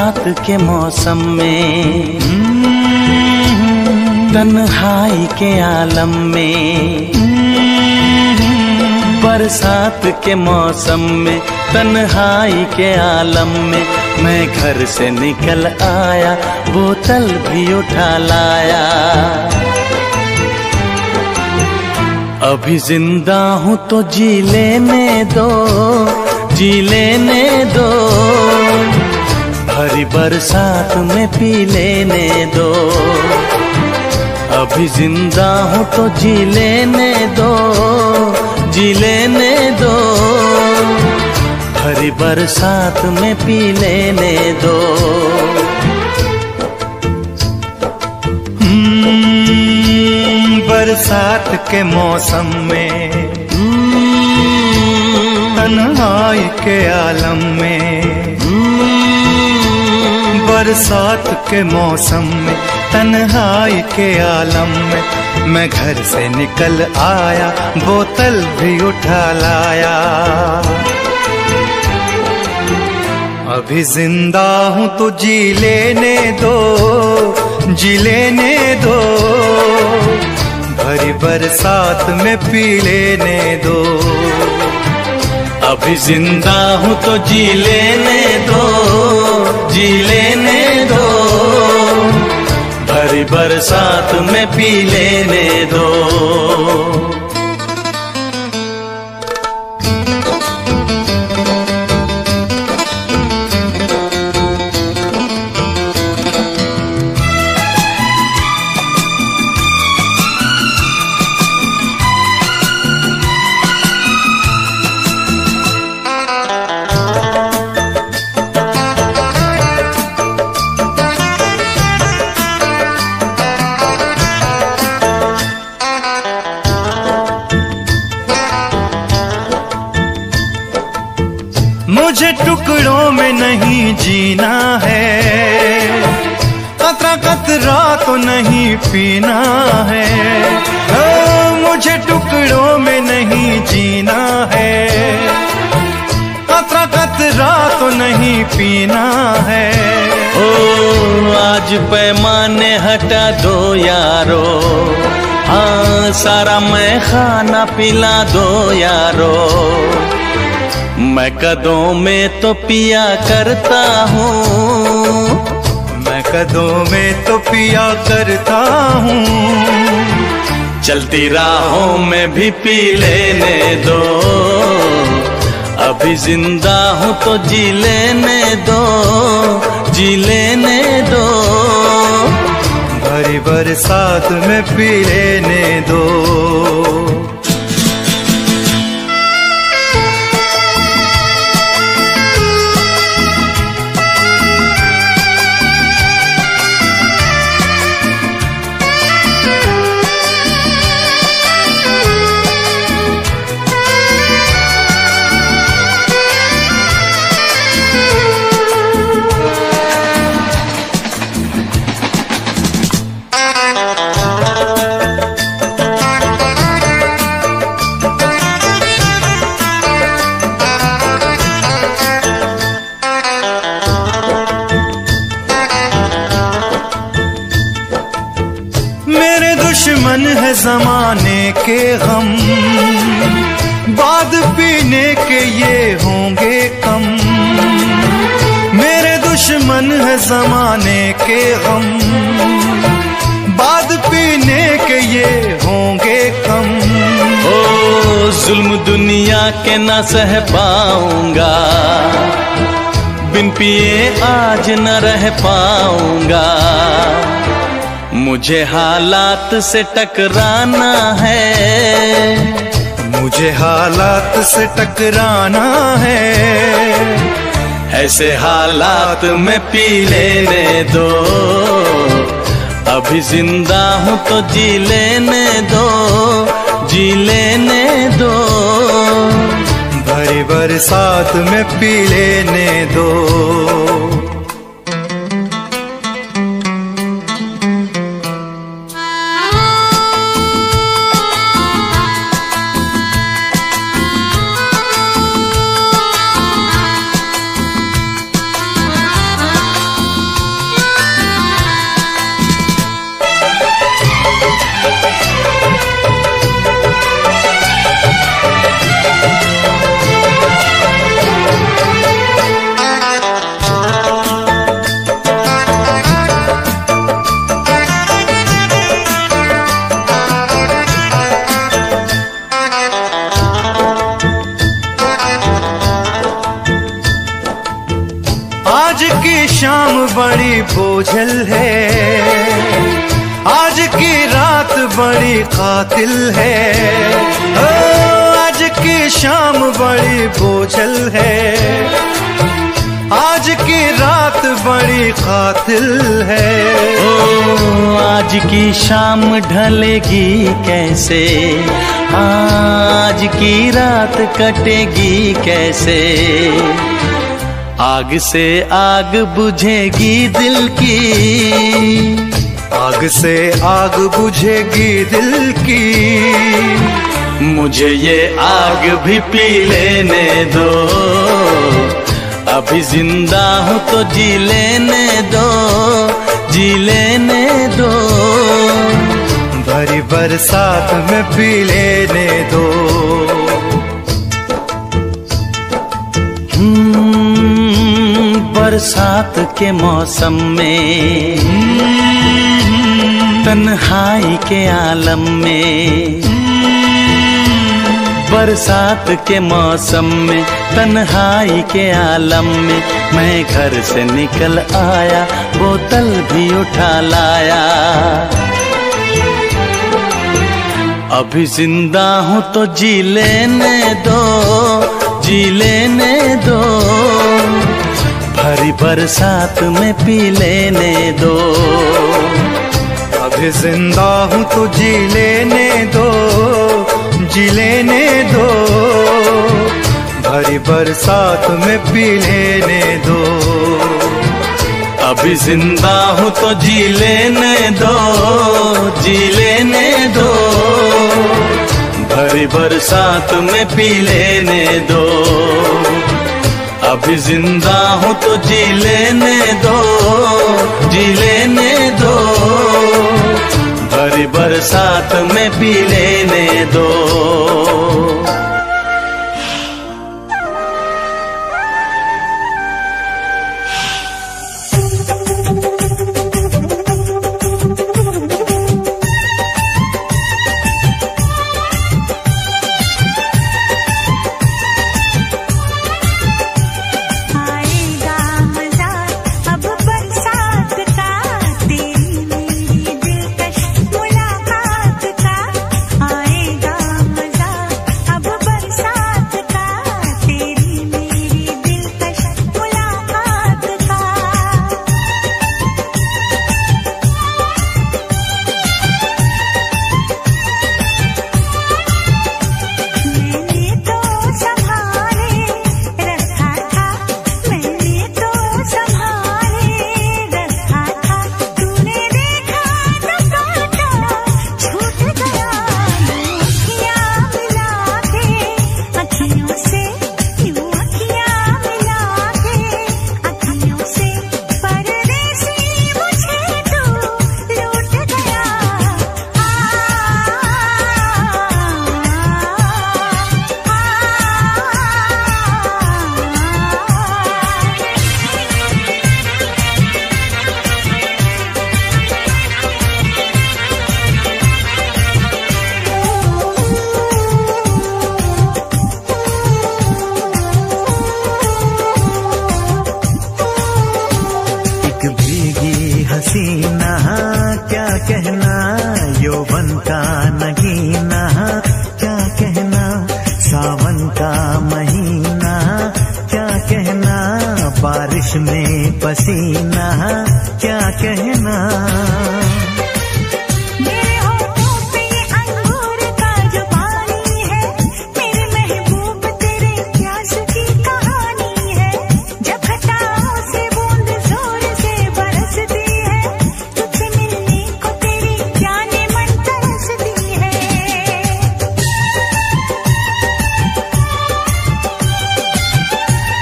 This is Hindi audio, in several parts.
बरसात के मौसम में, तन्हाई के आलम में, बरसात के मौसम में, तन्हाई के आलम में, मैं घर से निकल आया, बोतल भी उठा लाया। अभी जिंदा हूँ तो जी लेने दो, जी लेने दो, भरी बरसात में पी लेने दो। अभी जिंदा हूँ तो जी लेने दो, जी लेने दो, भरी बरसात में पी लेने दो। बरसात के मौसम में, तन्हाई के आलम में, बरसात के मौसम में, तन्हाई के आलम में, मैं घर से निकल आया, बोतल भी उठा लाया। अभी जिंदा हूँ तो जी लेने दो, जी लेने दो, भरी बरसात में पी लेने दो। अभी जिंदा हूँ तो जी लेने दो, जी लेने दो, भरी बरसात में पी लेने दो। मुझे टुकड़ों में नहीं जीना है, कतरा कतरा तो नहीं पीना है। मुझे टुकड़ों में नहीं जीना है, कतरा कतरा तो नहीं पीना है। ओ आज पैमाने हटा दो यारो, हाँ सारा मैं खाना पिला दो यारो। मैं कदों में तो पिया करता हूँ, मैं कदों में तो पिया करता हूँ। चलती राहों में भी पी लेने दो, अभी जिंदा हूँ तो जी लेने दो, जी लेने दो, भरी बरसात में पी लेने दो। दुश्मन है जमाने के गम, बाद पीने के ये होंगे कम। मेरे दुश्मन है जमाने के गम, बाद पीने के ये होंगे कम। ओ जुल्म दुनिया के न सह पाऊंगा, बिन पिए आज न रह पाऊंगा। मुझे हालात से टकराना है, मुझे हालात से टकराना है। ऐसे हालात में पी लेने दो, अभी जिंदा हूँ तो जी लेने दो, जी लेने दो, भरी बरसात में पी लेने दो। शाम बड़ी बोझल है, आज की रात बड़ी कातिल है। ओ आज की शाम बड़ी बोझल है, आज की रात बड़ी कातिल है। ओ आज की शाम ढलेगी कैसे, आज की रात कटेगी कैसे। आग से आग बुझेगी दिल की, आग से आग बुझेगी दिल की। मुझे ये आग भी पी लेने दो, अभी जिंदा हूँ तो जी लेने दो, जी लेने दो। भरी बरसात में पी लेने दो। बरसात के मौसम में, तन्हाई के आलम में। बरसात के मौसम में, तन्हाई के आलम में, मैं घर से निकल आया, बोतल भी उठा लाया। अभी जिंदा हूँ तो जी लेने दो, जी लेने दो। भरी बरसात में पी लेने दो। अभी जिंदा हूँ तो जी लेने दो, जी लेने दो। भरी बरसात में पी लेने दो। अभी जिंदा हूँ तो जी लेने दो, जी लेने दो। भरी बरसात में पी लेने दो। अभी जिंदा हूँ तो जी लेने दो, जी लेने दो। भरी बरसात में पी लेने दो। हसीना क्या कहना, यौवन का नगीना क्या कहना, सावन का महीना क्या कहना, बारिश में पसीना क्या कहना।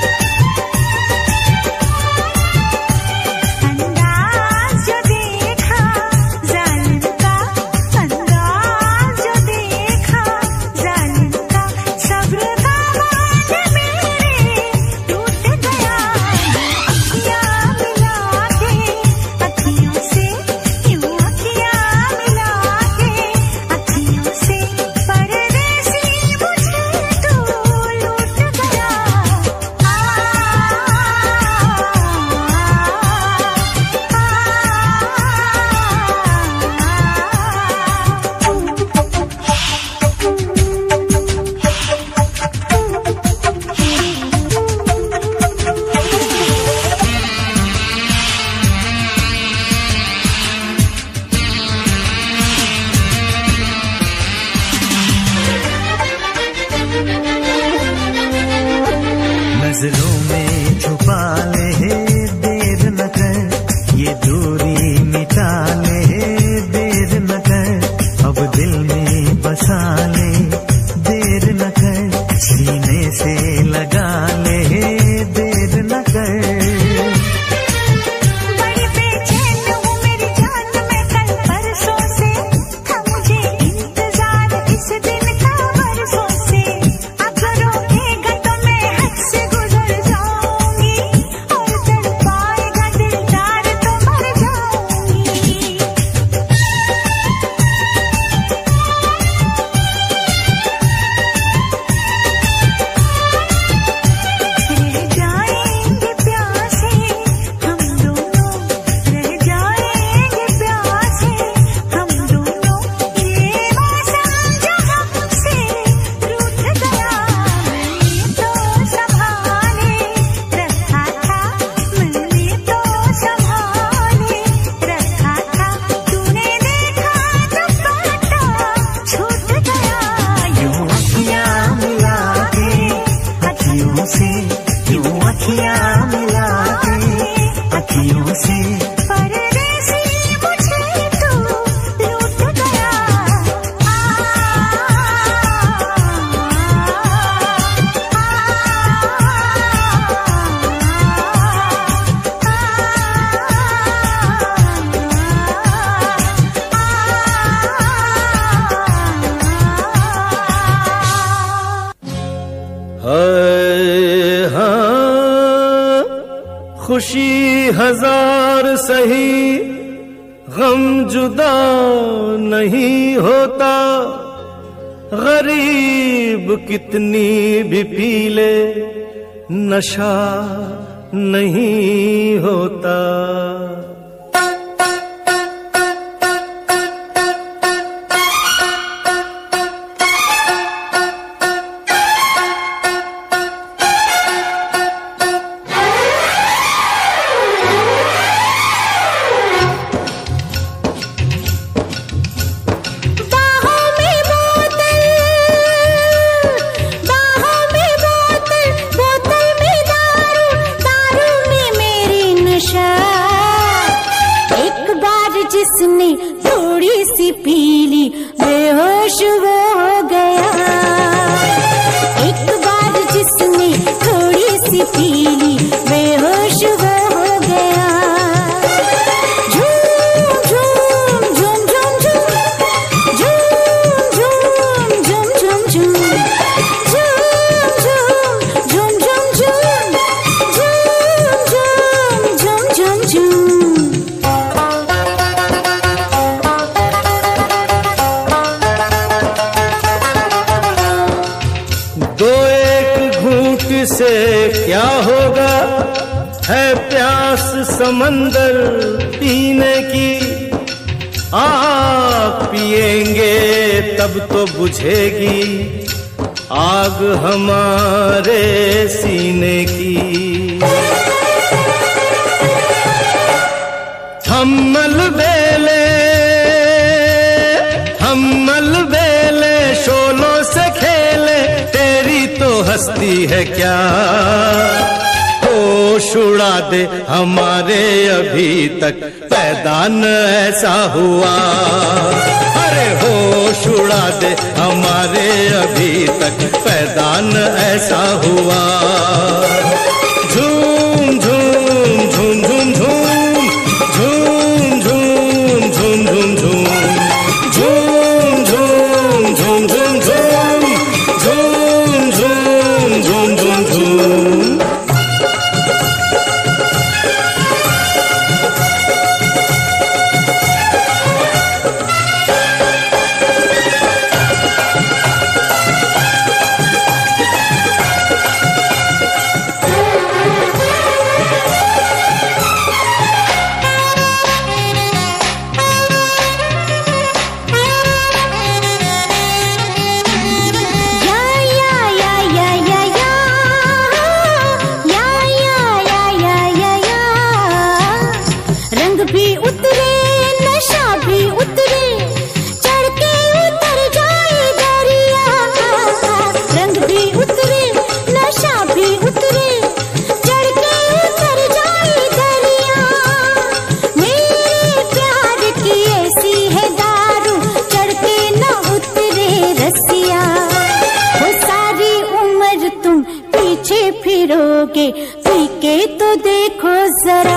अंदाज जो देखा नजरों में छुपा ले, देर न कर, ये दूरी मिटा ले, देर न कर, अब दिल में बसा ले, देर न कर, सीने से लगा ले, देर न कर। खुशी हजार सही, गम जुदा नहीं होता, गरीब कितनी भी पी ले, नशा नहीं होता। थोड़ी सी पीली बेहोश वो हो गया, एक बार जिसने थोड़ी सी पीली बेहोश वो हो गया। झूम झूम झूम झूम झूम झूम झूम झूम झूम झूम झूम झूम झूम झूम झूम झूम झूम। से क्या होगा, है प्यास समंदर पीने की, आग पिएंगे तब तो बुझेगी आग हमारे सीने की। हम मलबेले शोलों से खेले, तेरी तो हस्ती है क्या, होश उड़ा दे हमारे अभी तक पैदा न ऐसा हुआ। अरे होश उड़ा दे हमारे अभी तक पैदा न ऐसा हुआ। झूम झूम झूम झूम झूम झूम झूम झूम झूम झूम झूम झूम झूम झूम झूम झूम झूम झूम। फिरोगे, पी के तो देखो जरा।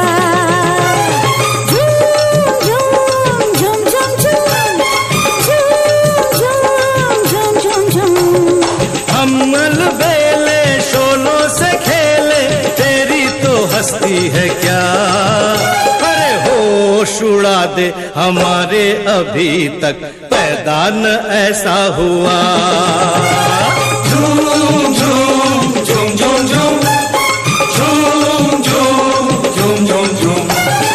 बेले शोलों से खेले, तेरी तो हस्ती है क्या। अरे होश उड़ा दे हमारे, अभी तक पैदा न ऐसा हुआ। झूम झूम झूम झूम झूम झूम झूम झूम झूम झूम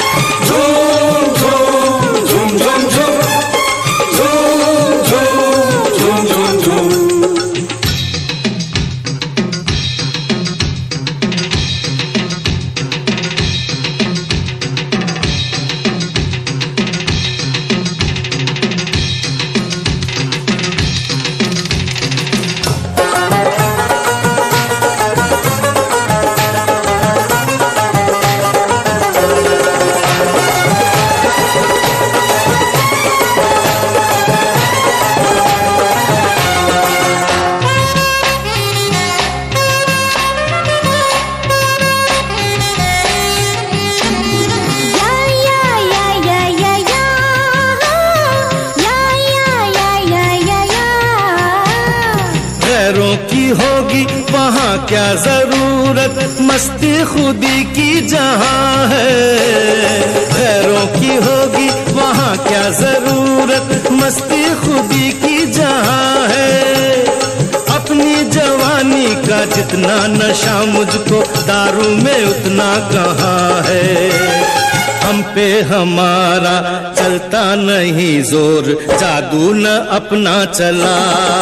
क्या जरूरत, मस्ती खुदी की जहां है। गैरों की होगी वहां क्या जरूरत, मस्ती खुदी की जहां है। अपनी जवानी का जितना नशा मुझको, दारू में उतना कहाँ है। हम पे हमारा चलता नहीं जोर, जादू न अपना चला।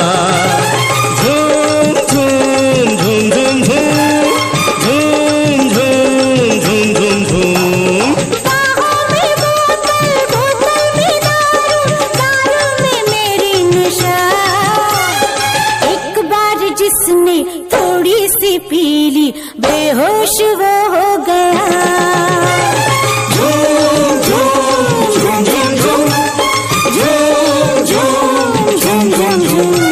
झूम झूम झूम झूम झूम झूम झूम झूम झूम। बाहों में बोतल, बोतल में दारू, दारू में मेरी नशा। एक बार जिसने थोड़ी सी पी ली, बेहोश वो हो गया। झूम झूम झूम झूम झूम झूम झूम झूम झूम झूम।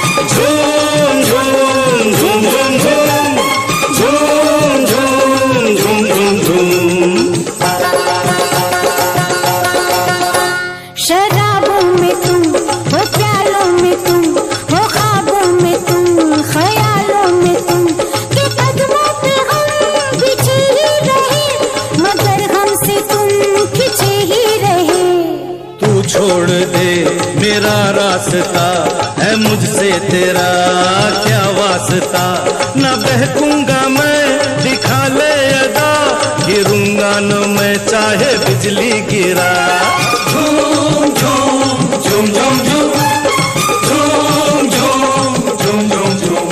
शराबों में तुम हो, प्यालों में तुम हो, ख्वाबों में तुम, ख्यालों में तुम, के कदमों पे हम पीछे ही रहे, मगर हमसे तुम खींचे ही रहे। तू छोड़ दे मेरा रास्ता, है मुझसे तेरा क्या वास्ता। न बहकूंगा मैं, दिखा ले अदा, गिरूंगा न मैं चाहे बिजली गिरा। झूम झूम झूम झूम झूम झूम झूम झूम झूम झूम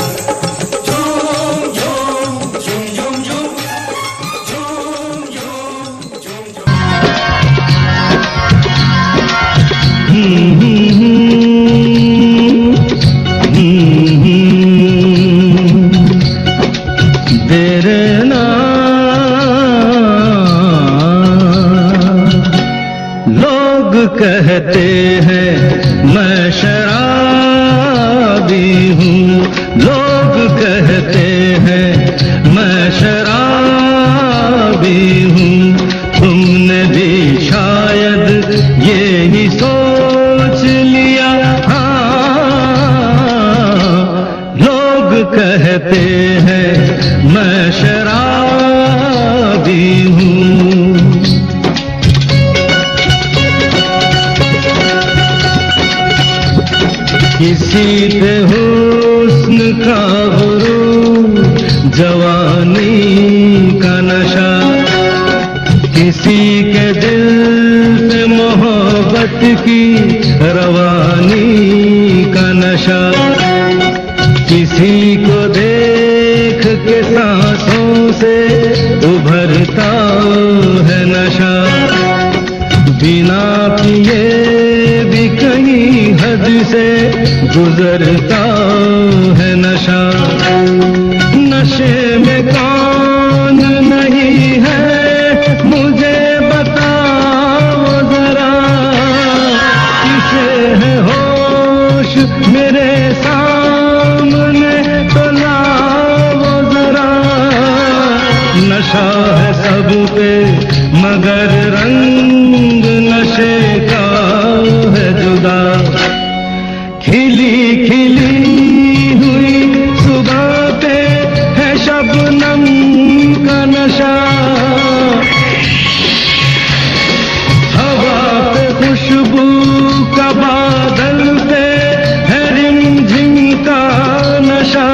कहते हैं मैं शराबी हूँ, लोग कहते हैं मैं शराबी हूँ। तुमने भी शायद ये ही सोच लिया, हाँ। लोग कहते हैं मैं शराबी हूँ। किसी पे हुस्न का गुरूर, जवानी का नशा, किसी के दिल पे मोहब्बत की रवानी का नशा। किसी को देख के सांसों से उभरता है नशा, बिना पिए भी कहीं हद से गुजरता है नशा। नशे में कौन नहीं है मुझे बताओ जरा, किसे है होश मेरे सामने तो लाओ जरा। लब पे, मगर रंग नशे का है जुदा। खिली खिली हुई सुबह पे है शबनम का नशा, हवा पे खुशबू का बादल पे है रिमझिम का नशा।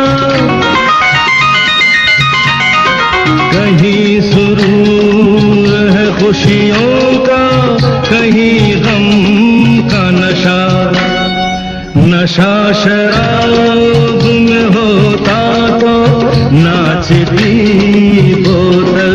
कहीं सुरूर है खुशियों का, कहीं गम का नशा। नशा शराब में होता तो नाचती बोतल,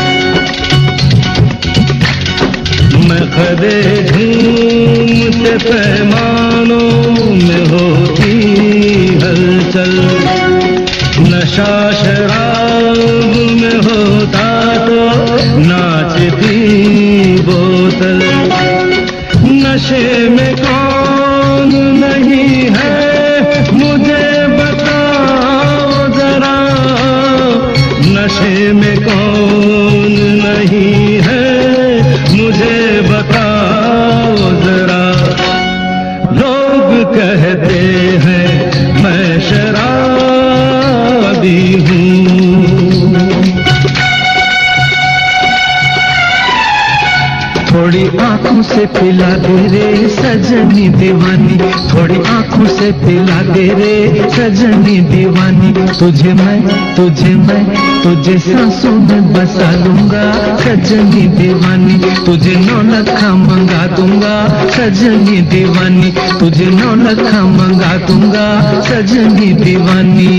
मैं खदे झूमते पैमानों में होती हलचल। नशा शराब में होता तो नाचती बोतल। नशे में कौन नहीं है मुझे बताओ जरा, नशे में कौन नहीं है मुझे बताओ जरा। लोग कहते हैं मैं शराबी हूँ, थोड़ी आंखों से पिला दे रे सजनी दीवानी, थोड़ी आंखों से पिला दे रे सजनी दीवानी। तुझे मैं तुझे सांसों में बसा लूंगा सजनी दीवानी। तुझे 9 लखा मंगा दूंगा सजनी दीवानी, तुझे 9 लखा मंगा दूंगा सजनी दीवानी।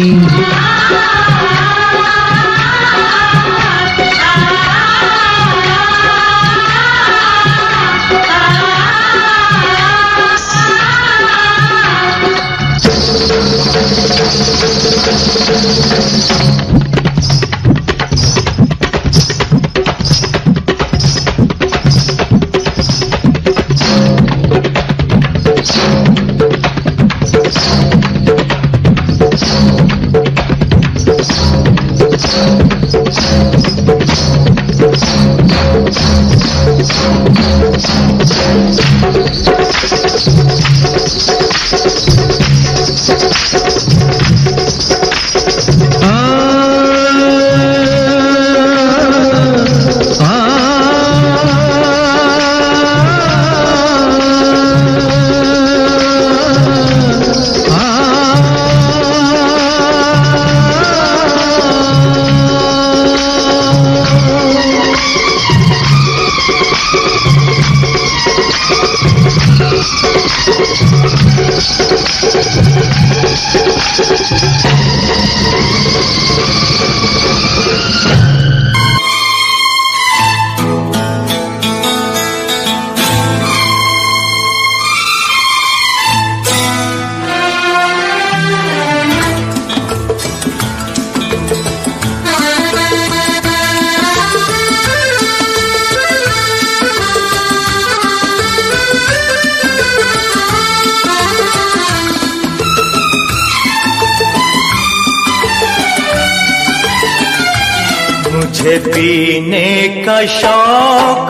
मुझे पीने का शौक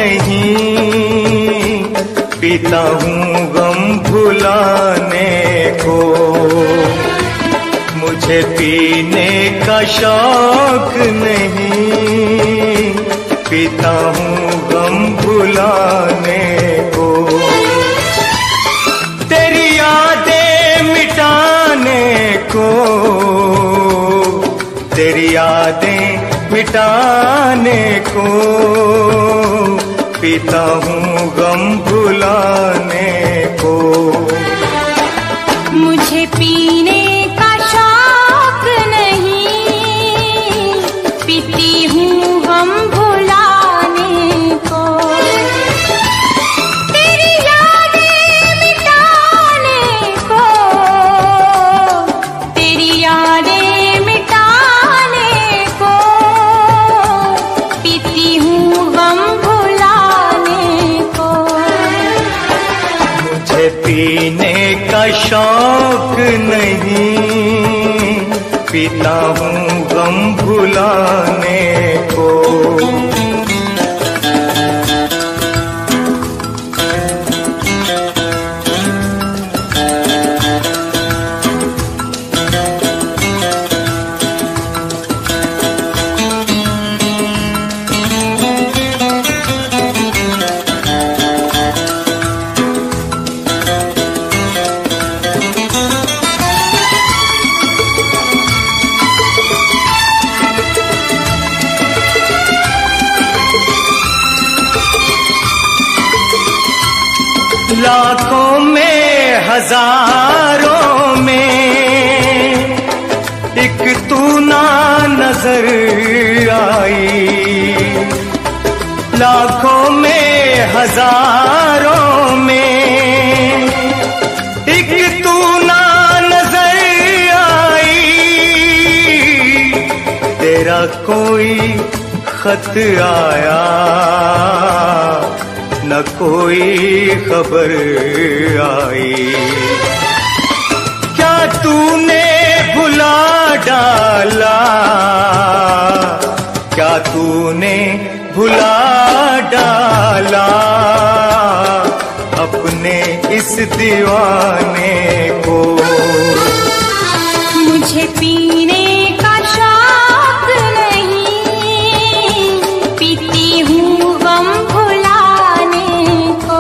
नहीं, पीता हूँ गम भुलाने को। मुझे पीने का शौक नहीं, पीता हूँ गम भुलाने को। तेरी यादें मिटाने को, तेरी यादें मिटाने को, पीता हूँ गम भुलाने को। मुझे पीने का शौक नहीं, पीती हूँ गम भुलाने को। तेरी यादें मिटाने को, तेरी यादें मिटाने को, पीती हूँ गम भुलाने को। मुझे पीने का शौक नहीं, पीता हूँ गम भुलाने को। लाखों में हजारों में एक तू ना नजर आई। लाखों में हजारों में एक तू ना नजर आई। तेरा कोई खत आया न कोई खबर आई। क्या तूने भुला डाला, क्या तूने भुला डाला अपने इस दीवाने को। मुझे पीने का शौक नहीं, पीती हूँ गम भुलाने को।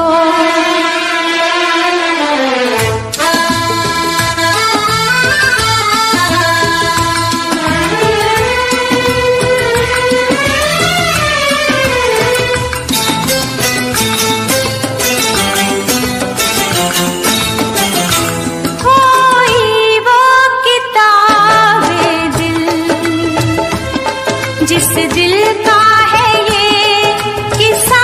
जिस दिल का है ये किस्सा,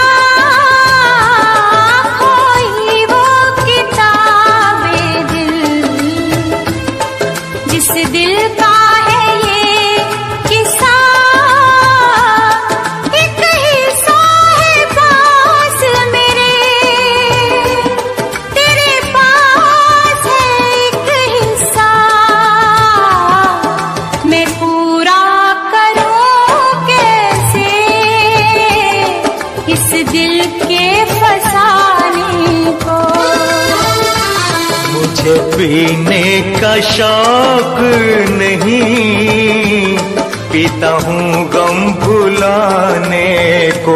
कोई वो किताबे दिल, जिस दिल का है ये किस्सा। एक हिस्सा है पास मेरे, तेरे पास है एक हिस्सा। मैं पूरा इस दिल के फसाने को। मुझे पीने का शौक नहीं, पीता हूँ गम भुलाने को।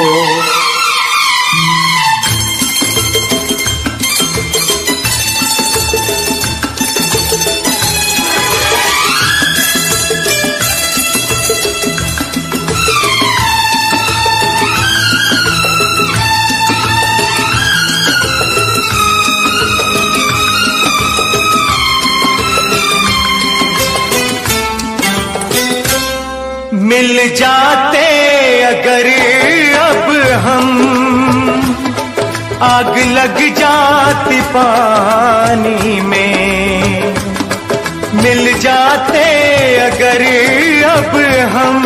मिल जाते अगर अब हम, आग लग जाती पानी में। मिल जाते अगर अब हम,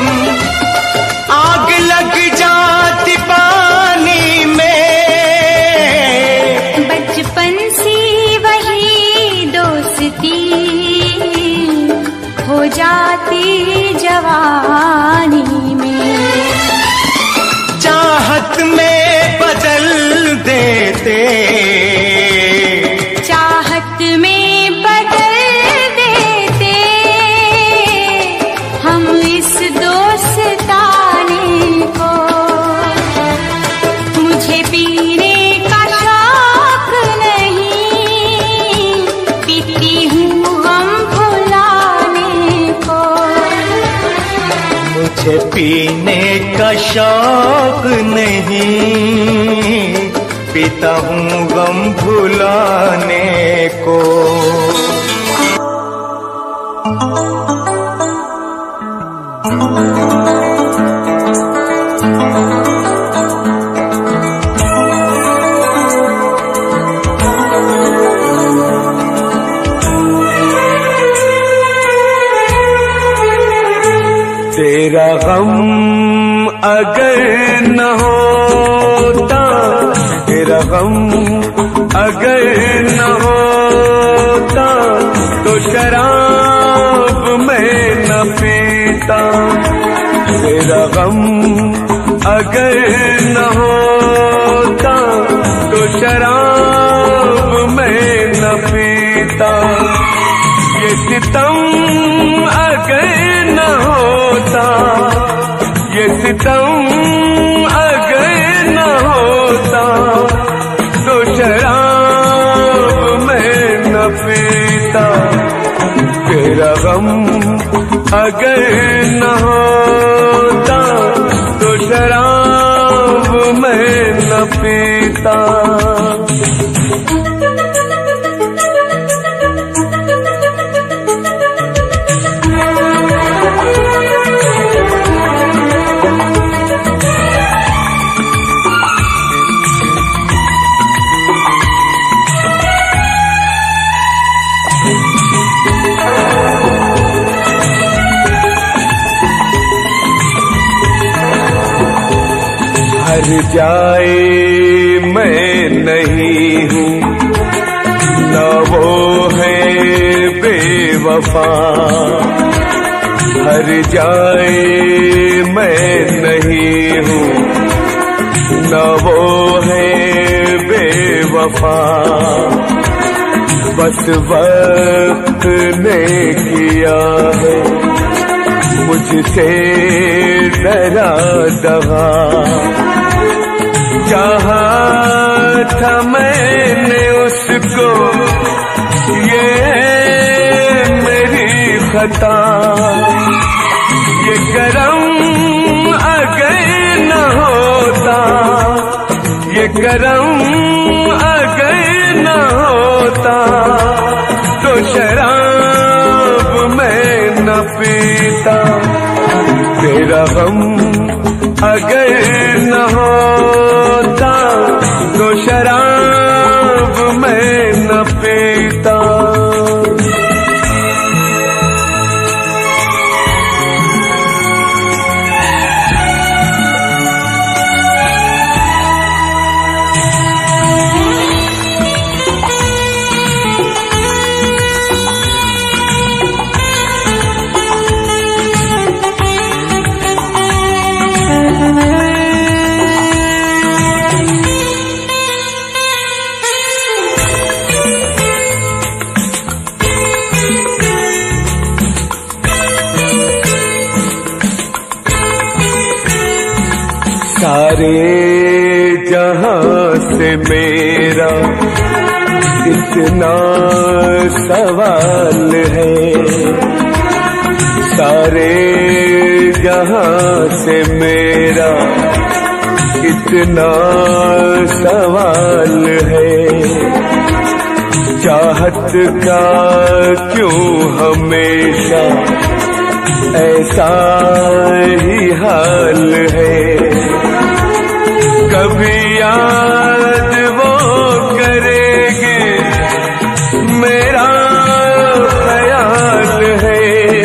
आग लग जाती पानी में। बचपन सी वही दोस्ती हो जाती जवानी में। चाहत में बदल देते, चाहत में बदल देते हम इस दोस्ताने को। मुझे पीने का शौक नहीं, पीती हूँ गम भुलाने को। मुझे पीने का शौक नहीं, पीता हूँ गम भुलाने को। तेरा गम अगर न होता, तेरा गम अगर न होता, तो शराब पीता। तेरा गम अगर न होता तो शराब मैं न पीता। ये सितम अगर न होता, ये सितम अगर न होता तो शराब मैं न पीता। तेरा गम अगर न होता तो शराब मैं न पीता। हर जाए मैं नहीं हूँ, न वो है बेवफा। हर जाए मैं नहीं हूँ, न वो है बेवफा। बस वक्त ने किया है मुझसे डरा दगा। चाहा था मैंने उसको, ये मेरी खता। ये करम अगर न होता, ये करम अगर न होता तो शराब मैं न पीता। तेरा गम अगर न होता तो शराब मैं न पीता। सारे जहां से मेरा इतना सवाल है। सारे जहां से मेरा इतना सवाल है। चाहत का क्यों हमेशा ऐसा ही हाल है। कभी याद वो करेंगे मेरा ख्याल है।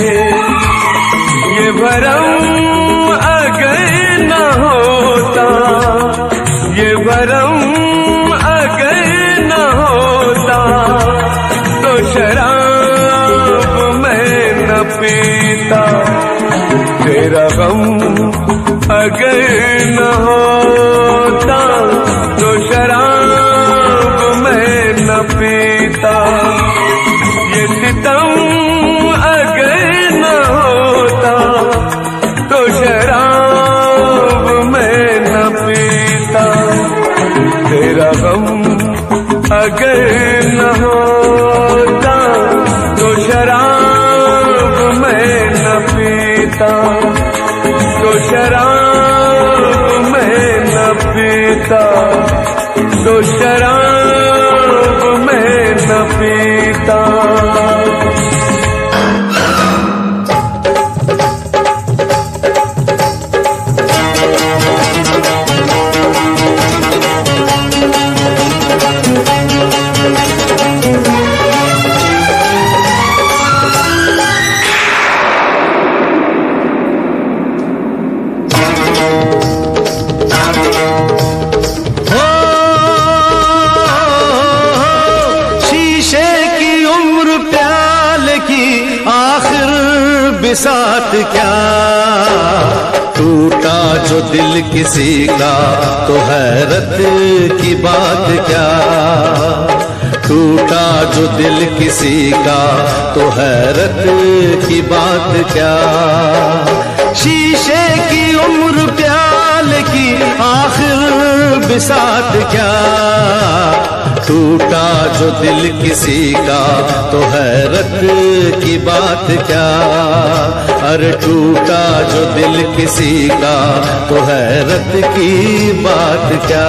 ये भरम अगर न होता, ये भरम अगर न होता तो शराब मैं न पीता। तेरा गम अगर न होता तो शराब मैं न पीता। ये सितम अगर न होता तो शराब मैं न पीता। तेरा गम अगर न होता तो शराब मैं न पीता। तो शराब मैं न पीता। तो शराब मैं न पीता। बिसात क्या, टूटा जो दिल किसी का तो हैरत की बात क्या, टूटा जो दिल किसी का तो हैरत की बात क्या। शीशे की उम्र प्याले की आखिर बिसात क्या, टूटा जो दिल किसी का तो हैरत की बात क्या, अरे टूटा जो दिल किसी का तो हैरत की बात क्या।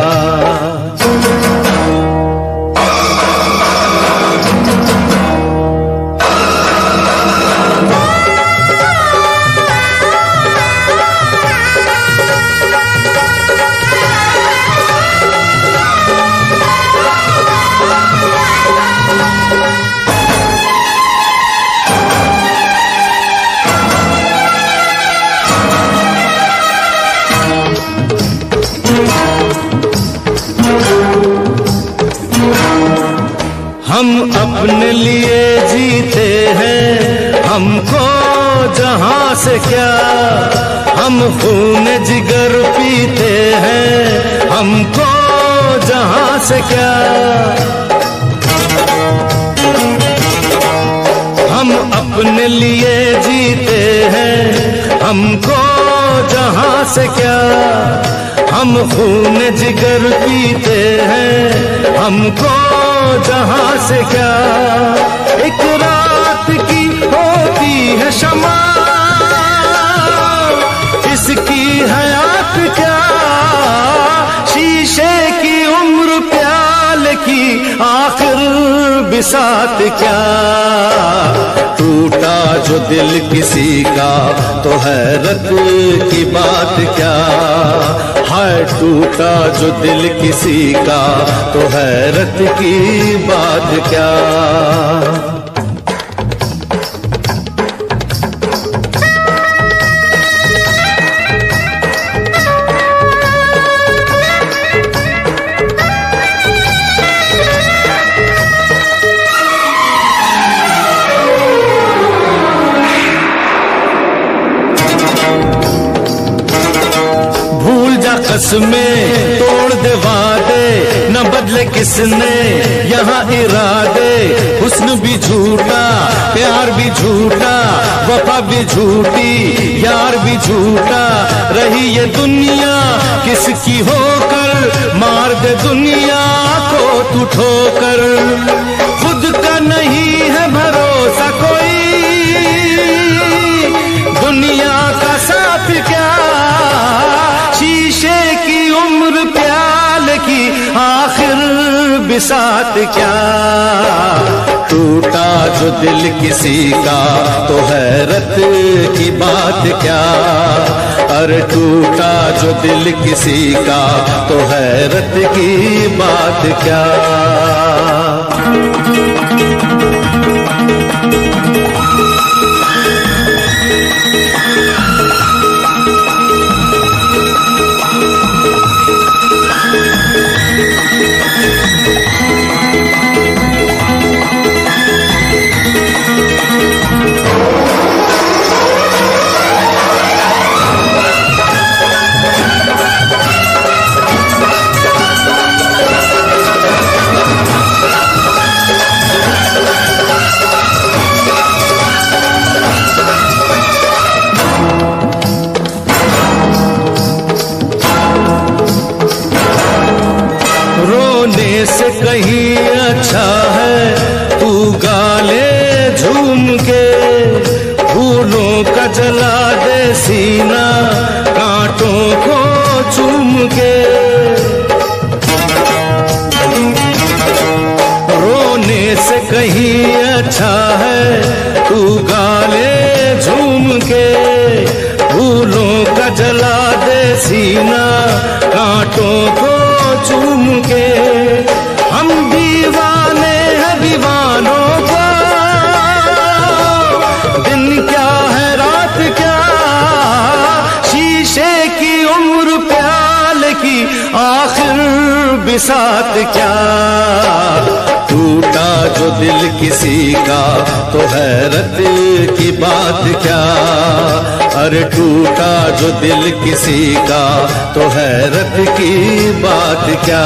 हम अपने लिए जीते हैं, हमको जहां से क्या, हम खून जिगर पीते हैं, हमको जहां से क्या। हम अपने लिए जीते हैं, हमको जहां से क्या, हम खून जिगर पीते हैं, हमको जहां से क्या। एक रात की होती है शमा, इसकी हयात क्या, शीशे की उम्र प्याले की आखिर बिसात क्या। टूटा जो दिल किसी का तो हैरत की बात क्या, हाय टूटा जो दिल किसी का तो हैरत की बात क्या। कसमें तोड़ दे वादे, न बदले किसने यहाँ इरादे। हुस्न भी झूठा, प्यार भी झूठा, वफा भी झूठी, यार भी झूठा। रही ये दुनिया किसकी होकर, मार दे दुनिया को तू ठोकर। खुद का नहीं है भरोसा कोई, दुनिया का साथ क्या, शीशे की उम्र प्याले की आखिर बिसात क्या। टूटा जो दिल किसी का तो हैरत की बात क्या, अरे टूटा जो दिल किसी का तो हैरत की बात क्या। से कहीं अच्छा है तू गाले झूम के, फूलों का जला दे सीना कांटों को चूम के। रोने से कहीं अच्छा है तू गाले झूम के, फूलों का जला दे सीना कांटों को चूम के। हम दीवाने हैं दीवानों को, दिन क्या है रात क्या, शीशे की उम्र प्याले की आखिर बिसात क्या। तू टूटा जो दिल किसी का तो हैरत की बात क्या। अरे टूटा जो दिल किसी का तो हैरत की बात क्या।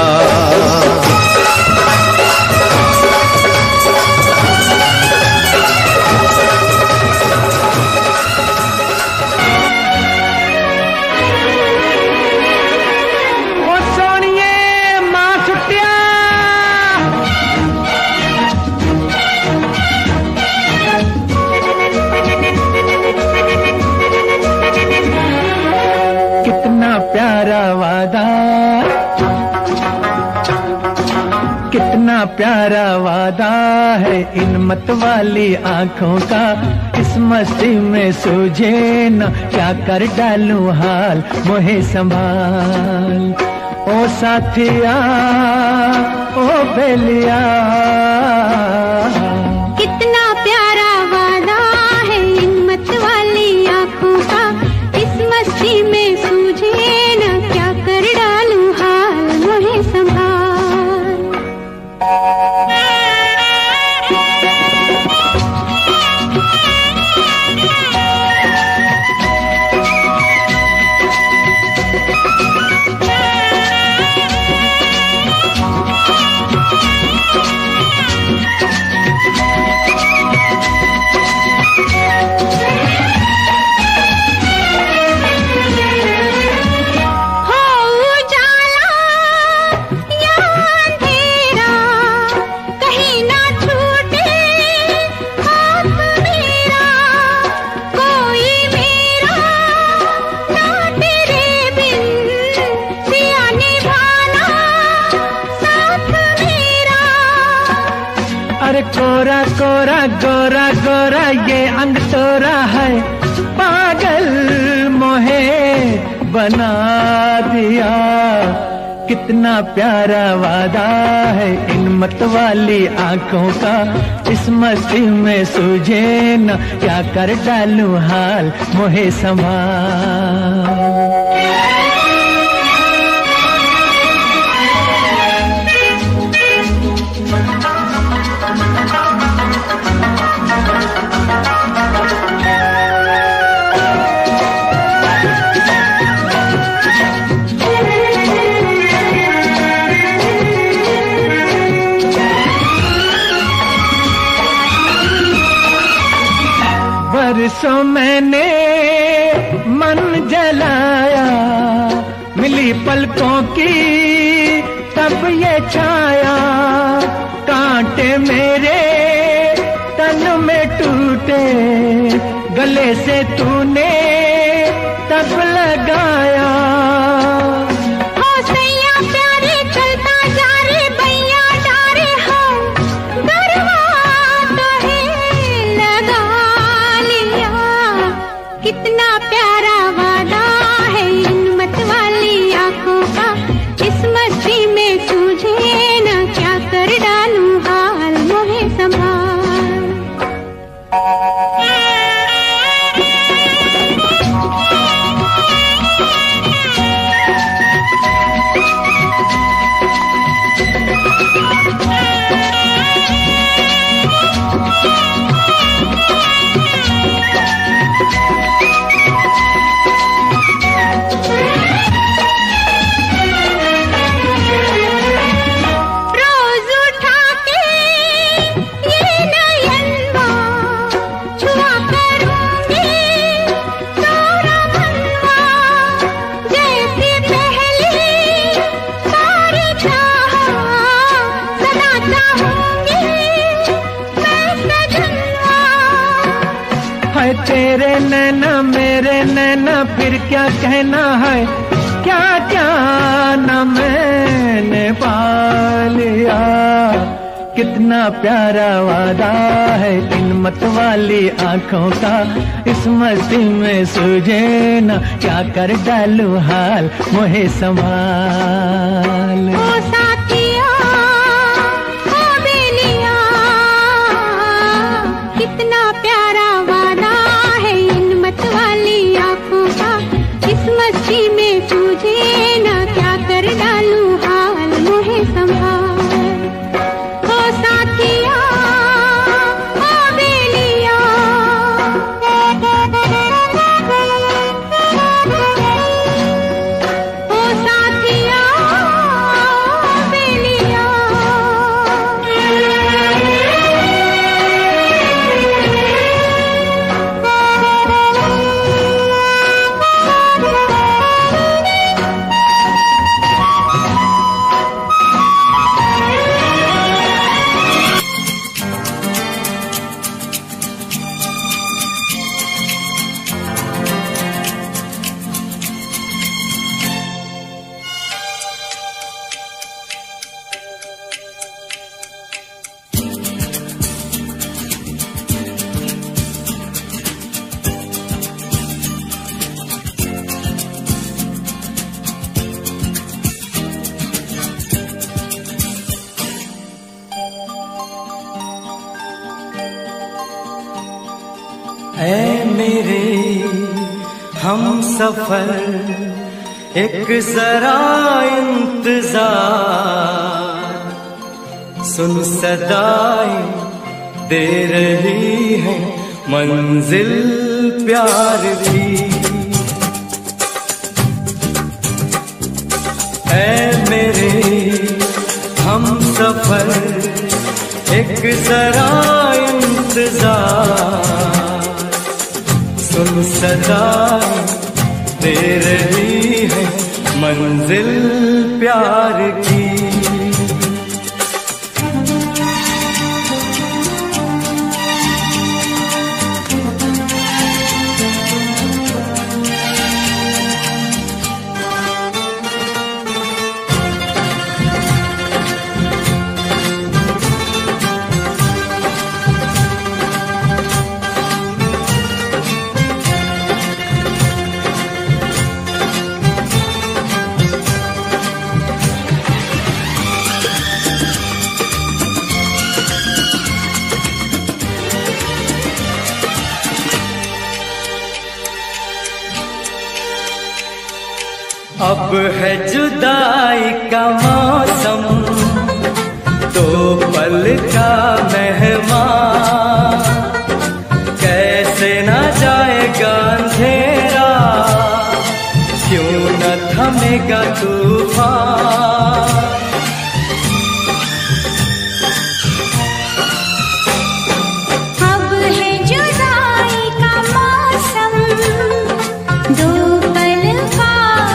कितना प्यारा वादा है इन मत वाली आंखों का। इस मस्ती में सूझे न क्या कर डालूं हाल मोहे संभाल। ओ साथिया ओ बेलिया कितना प्यारा वादा है इन मत वाली आंखों का। इस मस्ती में सूझे न क्या कर डालूं हाल मोहे संभाल। कोरा कोरा गोरा गोरा ये अंग तोरा है पागल मोहे बना दिया। कितना प्यारा वादा है इन मत वाली आंखों का। इस मस्ती में सूझे न क्या कर डालूं हाल मोहे संभाल। बरसों मैंने मन जलाया मिली पलकों की तब ये छाया। कांटे मेरे तन में टूटे गले से तूने तब लगाया। कितना प्यारा वादा है इन मत वाली आंखों का। इस मस्ती में सूझे न क्या कर डालूं हाल मोहे संभाल। तेरे नैना मेरे नैना फिर क्या कहना है। क्या क्या न मैंने पा लिया। कितना प्यारा वादा है इन मत वाली आंखों का। इस मस्ती में सूझे न क्या कर डालूं हाल मोहे संभाल। ओ साथिया ओ बेलिया कितना प्यारा वादा है इन मत वाली आंखों का। इस मस्ती में सूझे न क्या कर डालूं हाल मोहे संभाल। ओ ऐ मेरे हम सफर एक जरा इंतजार, सुन सदाएं दे रही है मंजिल प्यार की। ऐ मेरे हम सफर एक जरा इंतजार, सुन सदाएं दे रही है मंजिल प्यार की। अब है जुदाई का मौसम, दो पल का मेहमान, कैसे ना जाएगा अंधेरा, क्यों न थमेगा तूफान। अब है जुदाई का मौसम, दो पल का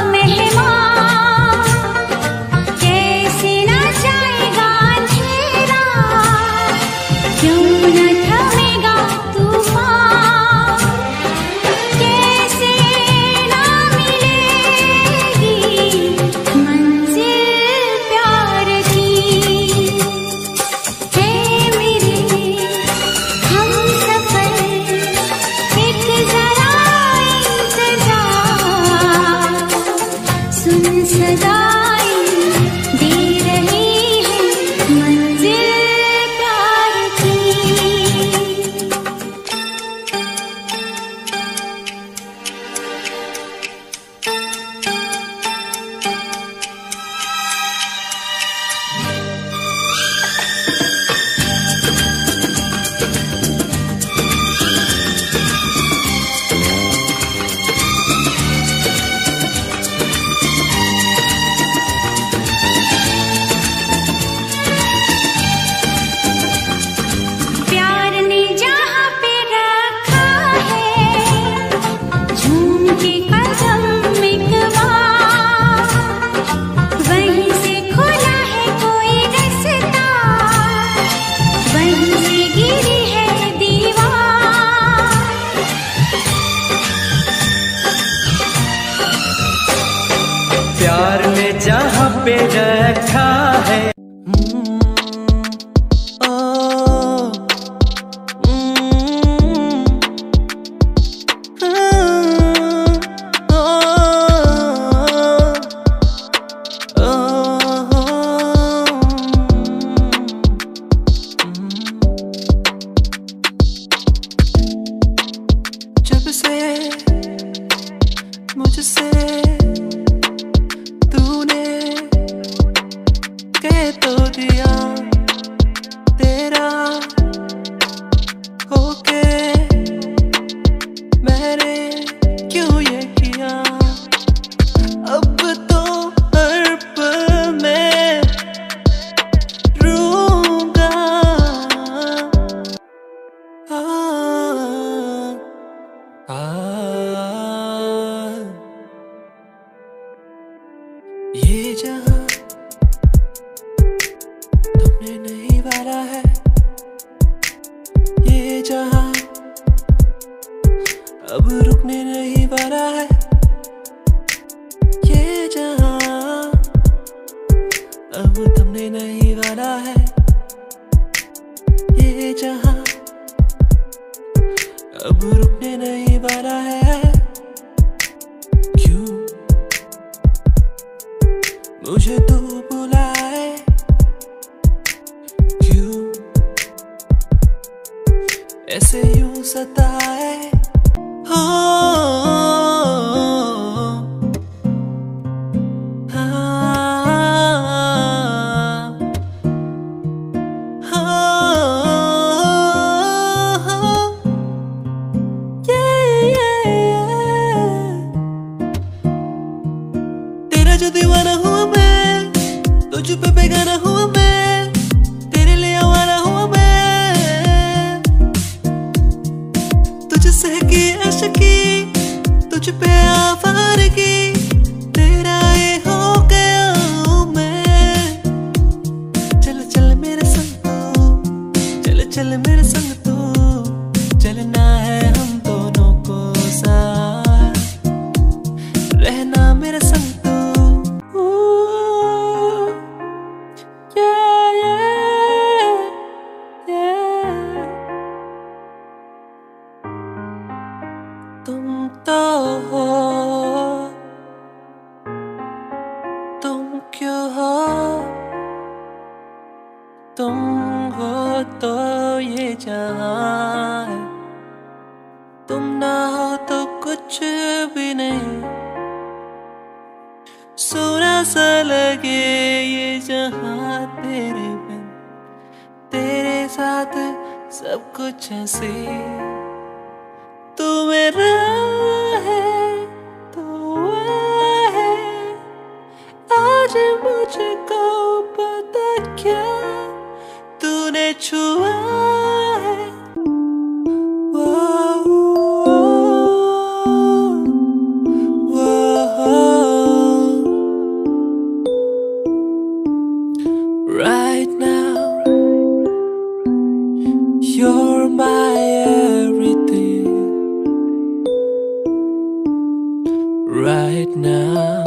प्यार ने जहाँ पे रखा है। जब से मुझसे तो दिया तेरा होके मैंने क्यों ये किया, अब तो हर पल में रूंगा। ये जहां तुमने नहीं वाला है, ये जहां अब रुकने नहीं वाला है, ये जहां अब थमने नहीं वाला है, ये जहां अब रुकने नहीं वाला है। क्यों मुझे तू बुलाए, ऐसे यूं सताए। जो दीवाना हुआ मैं, तुझ पे बेगाना हुआ मैं, तेरे लिए आवारा हुआ मैं। तुझसे की आशिकी, तुझ पे आवारगी, तेरा ये हो गया हूँ मैं। चल चल मेरे संग तू, चल चल मेरे संग तू, चलना है हम दोनों को साथ, रहना मेरे संग। तुम तो हो, तुम क्यों हो, तुम हो तो ये जहां है, तुम ना हो तो कुछ भी नहीं। सोना सा लगे ये जहां तेरे बिन, तेरे साथ सब कुछ ऐसे। तू मेरा है, तू है, आज मुझको पता क्या तूने छुआ है। Right now, you're my everything. Right now,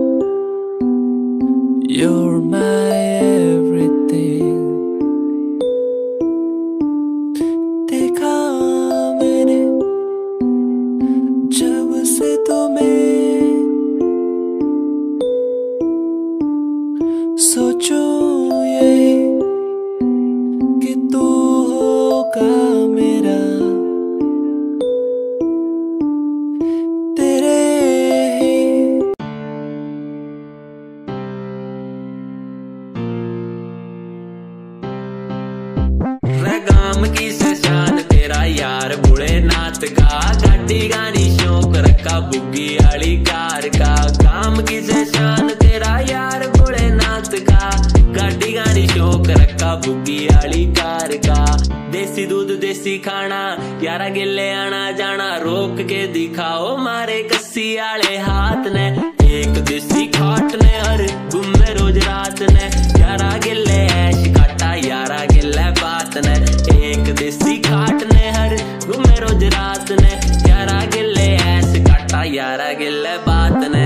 you're my everything. देखा मैंने जब से तुम्हें, सोचूं यही कि तू होगा मेरा। गाम की शान तेरा यार भोलेनाथ का, गाड़ी गानी शौक रखा बुग्गी आली कार का। गाम की शान तेरा यार भोलेनाथ का, गाड़ी गानी शौक रखा बुग्गी आली कार का। देसी दूध देसी खाना, 11 गिले आना जाना, रोक के दिखाओ मारे कस्सी आले हाथ ने। एक देसी खाट ने हर घूमे रोज रात ने, 11 गिले ऐश काटा 11 गिले बात ने। एक देसी खाट ने हर घूमे रोज रात ने, 11 गिले ऐश काटा 11 गिले बात ने।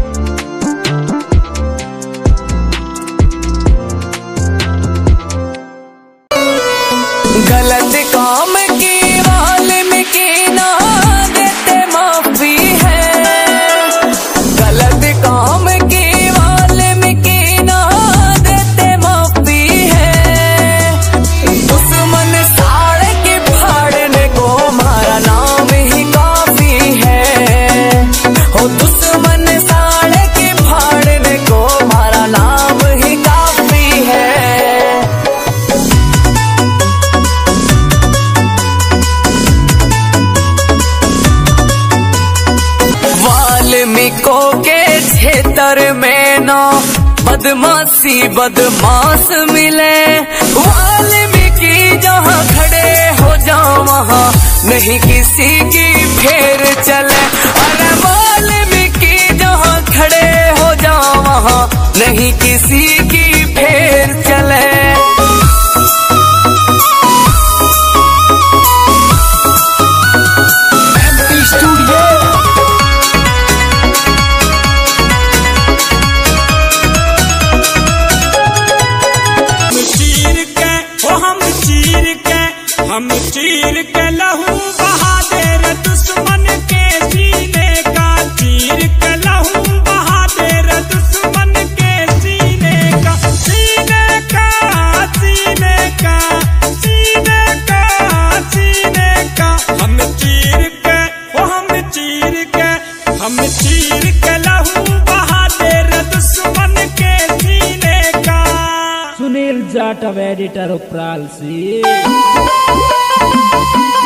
गलत काम की वाल्मीकि ना देते माफी है, गलत काम की वाल्मीकि ना देते माफी है। दुश्मन साड़ के फाड़ने को हमारा नाम ही काफी है। हो दुश्मन साड़ के फाड़ने को हमारा नाम ही काफी है। वाल्मीकि के क्षेत्र में ना बदमाशी बदमाश मिले, वाल्मीकि जहाँ खड़े हो जाओ वहाँ नहीं किसी की फेर चले। अरे वाल्मीकि जहाँ खड़े हो जाओ वहाँ नहीं किसी की फेर चले। हम चीर के लहू बहा दे रे दुश्मन के सीने का, चीर के लहू बहा दे रे दुश्मन के सीने जाट अब एडिटर उपराल सी